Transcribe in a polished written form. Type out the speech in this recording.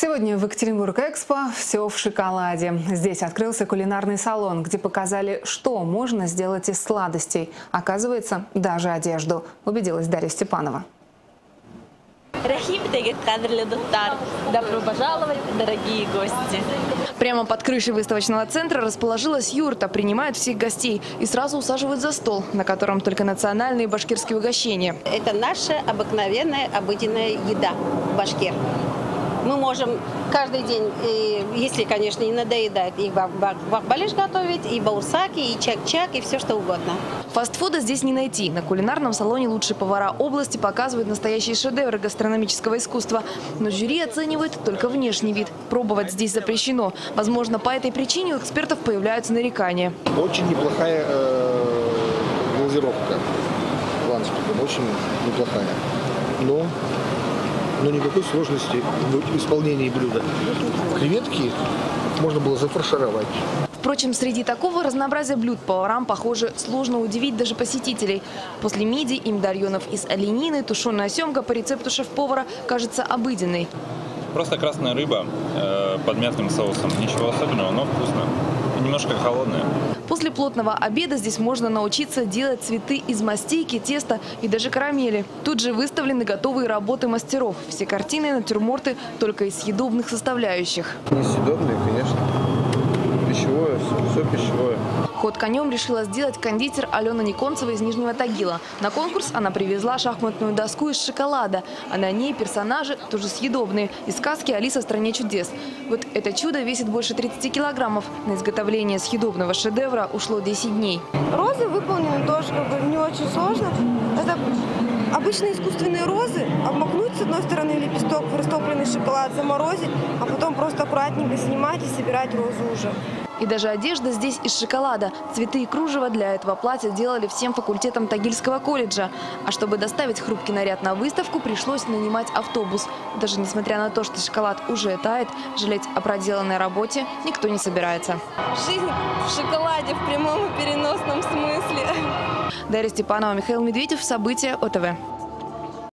Сегодня в Екатеринбург-Экспо все в шоколаде. Здесь открылся кулинарный салон, где показали, что можно сделать из сладостей. Оказывается, даже одежду. Убедилась Дарья Степанова. Добро пожаловать, дорогие гости! Прямо под крышей выставочного центра расположилась юрта, принимает всех гостей и сразу усаживают за стол, на котором только национальные башкирские угощения. Это наша обыкновенная, обыденная еда башкир. Мы можем каждый день, если, конечно, не надоедает, и бакбалиш готовить, и баурсаки, и чак-чак, и все что угодно. Фастфуда здесь не найти. На кулинарном салоне лучшие повара области показывают настоящие шедевры гастрономического искусства. Но жюри оценивает только внешний вид. Пробовать здесь запрещено. Возможно, по этой причине у экспертов появляются нарекания. Очень неплохая глазировка ланская, очень неплохая. Но никакой сложности в исполнении блюда. Креветки можно было зафаршировать. Впрочем, среди такого разнообразия блюд поварам, похоже, сложно удивить даже посетителей. После мидий и медальонов из оленины тушеная семга по рецепту шеф-повара кажется обыденной. Просто красная рыба под мятным соусом. Ничего особенного, но вкусно. И немножко холодная. После плотного обеда здесь можно научиться делать цветы из мастейки, теста и даже карамели. Тут же выставлены готовые работы мастеров. Все картины, натюрморты только из съедобных составляющих. Несъедобные, конечно. Пищевое, все пищевое. Ход конем решила сделать кондитер Алена Никонцева из Нижнего Тагила. На конкурс она привезла шахматную доску из шоколада, а на ней персонажи тоже съедобные из сказки «Алиса в стране чудес». Вот это чудо весит больше 30 килограммов. На изготовление съедобного шедевра ушло 10 дней. Розы выполнены тоже не очень сложно. Это обычные искусственные розы. Обмакнуть с одной стороны лепесток в растопленный шоколад, заморозить, а потом просто аккуратненько снимать и собирать розу уже. И даже одежда здесь из шоколада. Цветы и кружево для этого платья делали всем факультетам Тагильского колледжа. А чтобы доставить хрупкий наряд на выставку, пришлось нанимать автобус. Даже несмотря на то, что шоколад уже тает, жалеть о проделанной работе никто не собирается. Жизнь в шоколаде в прямом и переносном смысле. Дарья Степанова, Михаил Медведев. События ОТВ.